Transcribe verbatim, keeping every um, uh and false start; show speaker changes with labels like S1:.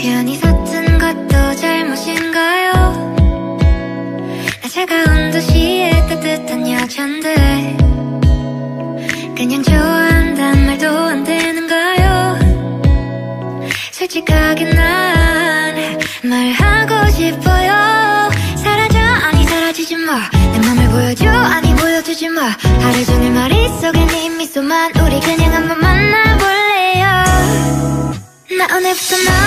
S1: 편히 섰던 것도 잘못인가요? 나 차가운 도시의 따뜻한 여잔데 그냥 좋아한단 말도 안 되는가요? 솔직하게 난 말하고 싶어요. 사라져 아니 사라지지 마. 내 맘을 보여줘 아니 보여주지 마. 하루 종일 머릿속에 네 미소만. 우리 그냥 한번 만나볼래요. 나 오늘부터 너